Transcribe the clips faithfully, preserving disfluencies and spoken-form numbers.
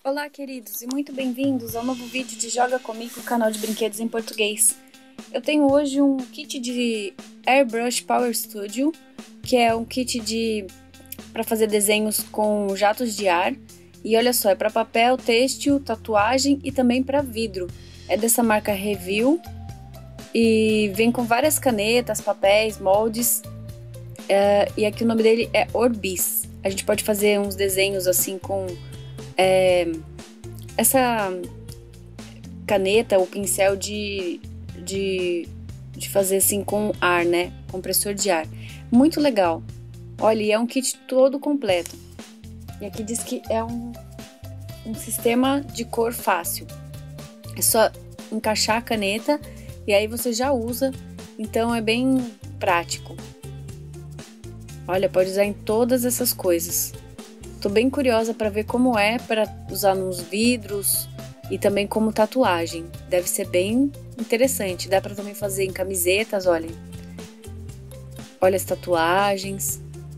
Olá, queridos, e muito bem-vindos ao novo vídeo de Joga Comigo, canal de brinquedos em português. Eu tenho hoje um kit de Airbrush Power Studio, que é um kit de para fazer desenhos com jatos de ar. E olha só, é para papel, têxtil, tatuagem e também para vidro. É dessa marca Review e vem com várias canetas, papéis, moldes. É, e aqui o nome dele é Orbis. A gente pode fazer uns desenhos assim com É, essa caneta ou pincel de, de, de fazer assim com ar, né? Compressor de ar. Muito legal. Olha, e é um kit todo completo. E aqui diz que é um, um sistema de cor fácil. É só encaixar a caneta e aí você já usa. Então é bem prático. Olha, pode usar em todas essas coisas. Tô bem curiosa para ver como é para usar nos vidros e também como tatuagem. Deve ser bem interessante. Dá para também fazer em camisetas, olhem. Olha as tatuagens.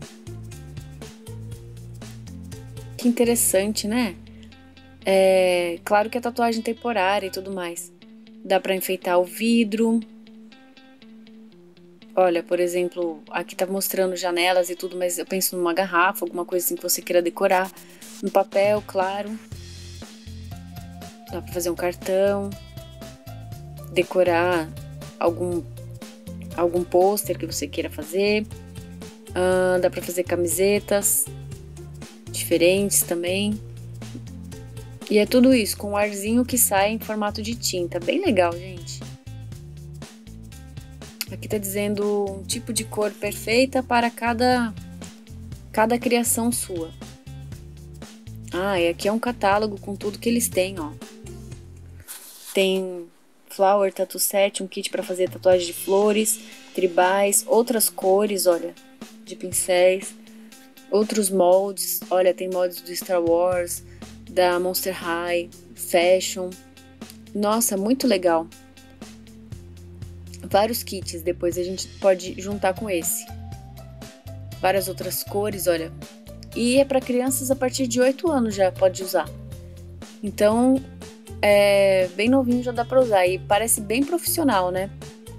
Que interessante, né? É claro que é tatuagem temporária e tudo mais. Dá para enfeitar o vidro. Olha, por exemplo, aqui tá mostrando janelas e tudo, mas eu penso numa garrafa, alguma coisa assim que você queira decorar. No papel, claro. Dá pra fazer um cartão. Decorar algum, algum pôster que você queira fazer. Ah, dá pra fazer camisetas diferentes também. E é tudo isso com um arzinho que sai em formato de tinta. Bem legal, gente. Aqui tá dizendo um tipo de cor perfeita para cada, cada criação sua. Ah, e aqui é um catálogo com tudo que eles têm, ó. Tem Flower Tattoo Set, um kit para fazer tatuagem de flores, tribais, outras cores, olha, de pincéis. Outros moldes, olha, tem moldes do Star Wars, da Monster High, Fashion. Nossa, muito legal. Vários kits, depois a gente pode juntar com esse. Várias outras cores, olha. E é para crianças a partir de oito anos já pode usar. Então, é bem novinho, já dá para usar. E parece bem profissional, né?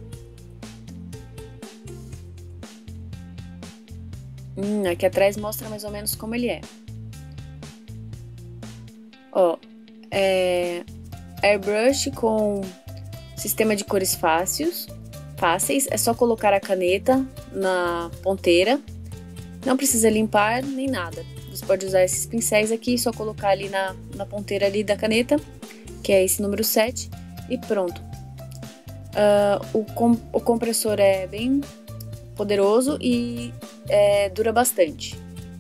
Hum, aqui atrás mostra mais ou menos como ele é. Ó, é airbrush com sistema de cores fáceis. Fáceis, é só colocar a caneta na ponteira, não precisa limpar nem nada. Você pode usar esses pincéis aqui, só colocar ali na, na ponteira ali da caneta, que é esse número sete, e pronto. Uh, o, com, o compressor é bem poderoso e é, dura bastante.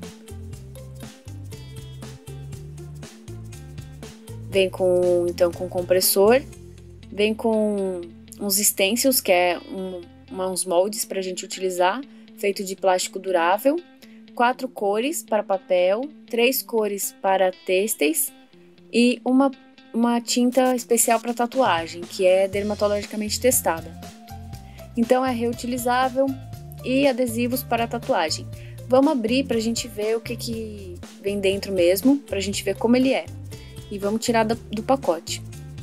Vem com, então, com compressor, vem com uns stencils, que é um, uns moldes para a gente utilizar, feito de plástico durável, quatro cores para papel, três cores para têxteis e uma, uma tinta especial para tatuagem, que é dermatologicamente testada. Então é reutilizável e adesivos para tatuagem. Vamos abrir para a gente ver o que, que vem dentro mesmo, para a gente ver como ele é. E vamos tirar do, do pacote.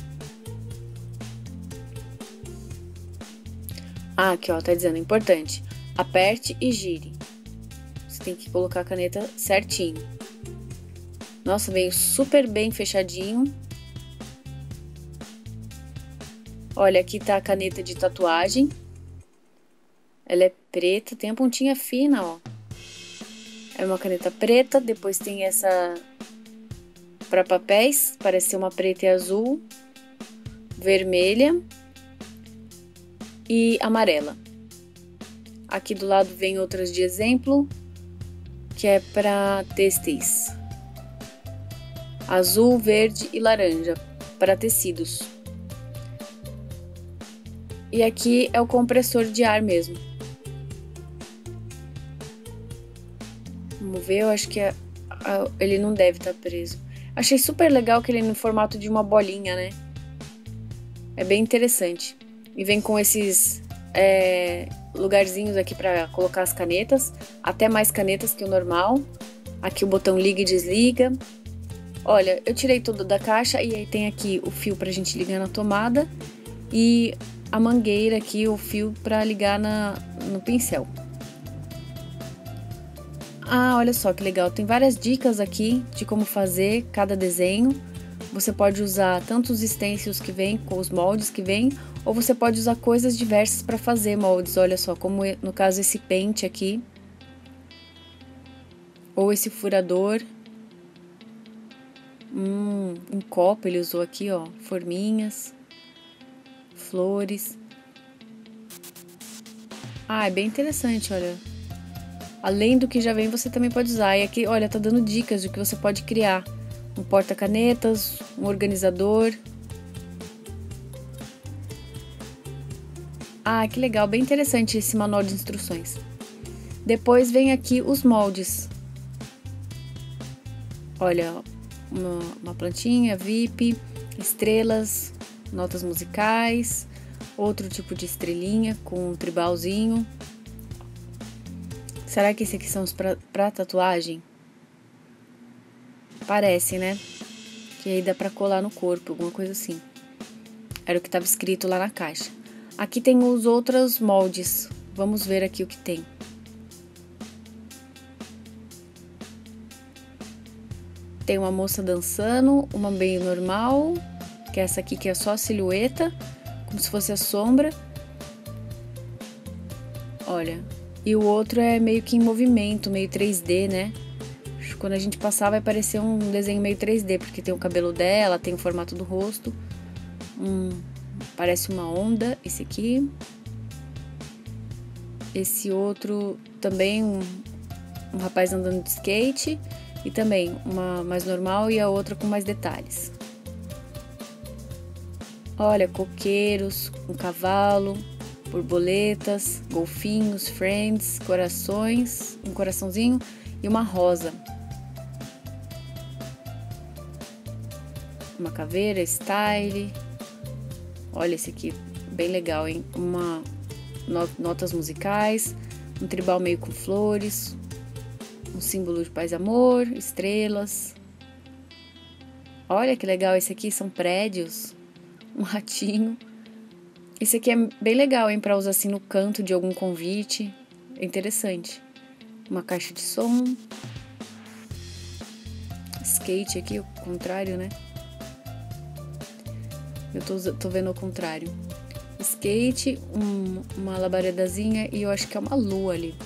Ah, aqui ó, tá dizendo, importante, aperte e gire. Você tem que colocar a caneta certinho. Nossa, veio super bem fechadinho. Olha, aqui tá a caneta de tatuagem. Ela é preta, tem a pontinha fina, ó. É uma caneta preta, depois tem essa para papéis, parece ser uma preta e azul, vermelha e amarela. Aqui do lado vem outras de exemplo, que é para têxteis. Azul, verde e laranja, para tecidos. E aqui é o compressor de ar mesmo. Vamos ver, eu acho que é, ele não deve estar preso. Achei super legal que ele é no formato de uma bolinha, né? É bem interessante. E vem com esses é, lugarzinhos aqui para colocar as canetas, até mais canetas que o normal. Aqui o botão liga e desliga. Olha, eu tirei tudo da caixa e aí tem aqui o fio pra gente ligar na tomada e a mangueira aqui, o fio pra ligar na, no pincel. Ah, olha só que legal, tem várias dicas aqui de como fazer cada desenho. Você pode usar tanto os stencils que vem, com os moldes que vem, ou você pode usar coisas diversas para fazer moldes. Olha só, como no caso esse pente aqui, ou esse furador. Hum, um copo ele usou aqui, ó, forminhas, flores. Ah, é bem interessante, olha. Além do que já vem, você também pode usar. E aqui, olha, tá dando dicas de que você pode criar. Um porta-canetas, um organizador. Ah, que legal, bem interessante esse manual de instruções. Depois vem aqui os moldes. Olha, uma, uma plantinha, V I P, estrelas, notas musicais, outro tipo de estrelinha com um tribalzinho. Será que esses aqui são os pra, pra tatuagem? Parece, né? Que aí dá pra colar no corpo, alguma coisa assim. Era o que estava escrito lá na caixa. Aqui tem os outros moldes. Vamos ver aqui o que tem. Tem uma moça dançando, uma bem normal, que é essa aqui que é só a silhueta, como se fosse a sombra. Olha, e o outro é meio que em movimento, meio três D, né? Quando a gente passar vai parecer um desenho meio três D, porque tem o cabelo dela, tem o formato do rosto. Hum, parece uma onda, esse aqui. Esse outro também, um, um rapaz andando de skate. E também uma mais normal e a outra com mais detalhes. Olha, coqueiros, um cavalo, borboletas, golfinhos, friends, corações, um coraçãozinho e uma rosa. Uma caveira, style. Olha esse aqui, bem legal, hein? Uma notas musicais, um tribal meio com flores, um símbolo de paz e amor, estrelas. Olha que legal, esse aqui são prédios, um ratinho. Esse aqui é bem legal, hein, para usar assim no canto de algum convite. É interessante. Uma caixa de som. Skate aqui, o contrário, né? Eu tô, tô vendo ao contrário. Skate, um, uma labaredazinha e eu acho que é uma lua ali.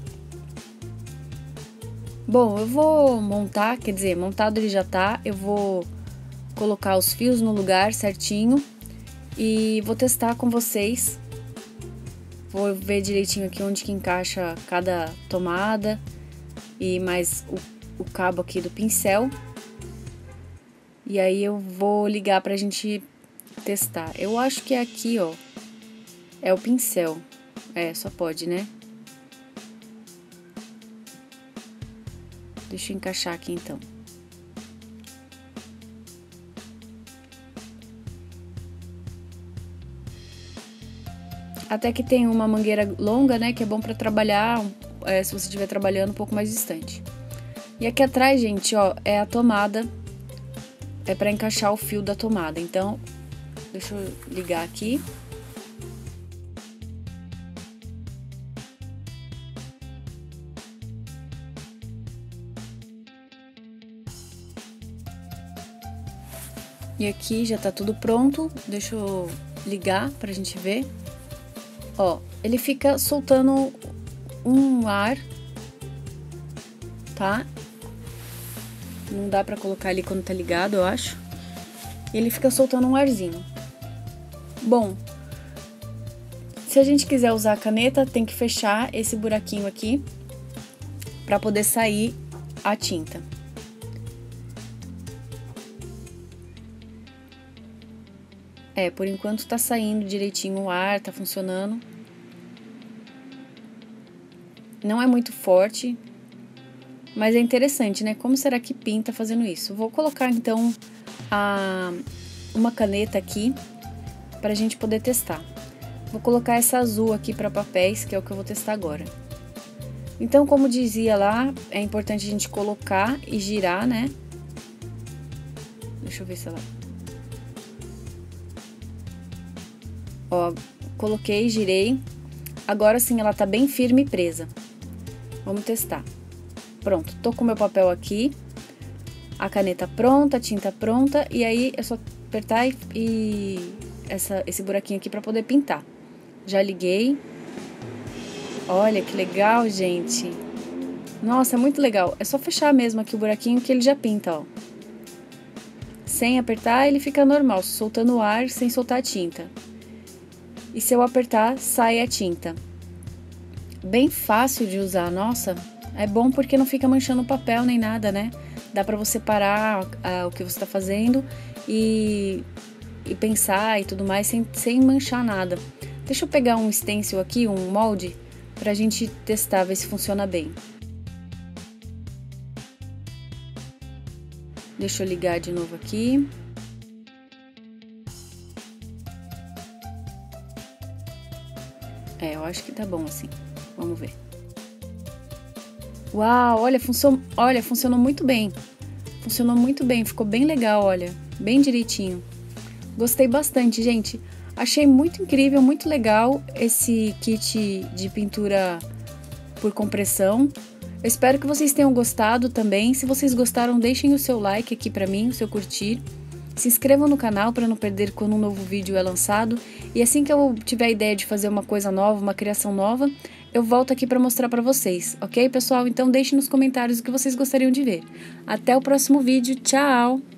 Bom, eu vou montar, quer dizer, montado ele já tá. Eu vou colocar os fios no lugar certinho e vou testar com vocês. Vou ver direitinho aqui onde que encaixa cada tomada e mais o, o cabo aqui do pincel. E aí eu vou ligar pra gente testar. Eu acho que é aqui, ó, é o pincel. É, só pode, né? Deixa eu encaixar aqui então. Até que tem uma mangueira longa, né, que é bom pra trabalhar, é, se você estiver trabalhando um pouco mais distante. E aqui atrás, gente, ó, é a tomada, é pra encaixar o fio da tomada. Então, deixa eu ligar aqui. E aqui já tá tudo pronto, deixa eu ligar pra gente ver. Ó, ele fica soltando um ar, tá? Não dá pra colocar ali quando tá ligado, eu acho. Ele fica soltando um arzinho. Bom, se a gente quiser usar a caneta, tem que fechar esse buraquinho aqui pra poder sair a tinta. É, por enquanto tá saindo direitinho o ar, tá funcionando. Não é muito forte, mas é interessante, né? Como será que pinta fazendo isso? Vou colocar, então, a, uma caneta aqui pra gente poder testar. Vou colocar essa azul aqui pra papéis, que é o que eu vou testar agora. Então, como dizia lá, é importante a gente colocar e girar, né? Deixa eu ver se ela... Ó, coloquei, girei. Agora sim ela tá bem firme e presa. Vamos testar. Pronto, tô com o meu papel aqui. A caneta pronta, a tinta pronta. E aí é só apertar e... e essa, esse buraquinho aqui pra poder pintar. Já liguei. Olha que legal, gente. Nossa, é muito legal. É só fechar mesmo aqui o buraquinho que ele já pinta, ó. Sem apertar, ele fica normal, soltando o ar sem soltar a tinta. E se eu apertar, sai a tinta. Bem fácil de usar, nossa. É bom porque não fica manchando o papel nem nada, né? Dá pra você parar ah, o que você tá fazendo e, e pensar e tudo mais sem, sem manchar nada. Deixa eu pegar um stencil aqui, um molde, pra gente testar, ver se funciona bem. Deixa eu ligar de novo aqui. É, eu acho que tá bom assim. Vamos ver. Uau, olha, funcionou, olha, funcionou muito bem. Funcionou muito bem, ficou bem legal, olha. Bem direitinho. Gostei bastante, gente. Achei muito incrível, muito legal esse kit de pintura por compressão. Eu espero que vocês tenham gostado também. Se vocês gostaram, deixem o seu like aqui pra mim, o seu curtir. Se inscrevam no canal para não perder quando um novo vídeo é lançado. E assim que eu tiver a ideia de fazer uma coisa nova, uma criação nova, eu volto aqui para mostrar para vocês, ok, pessoal? Então deixem nos comentários o que vocês gostariam de ver. Até o próximo vídeo. Tchau!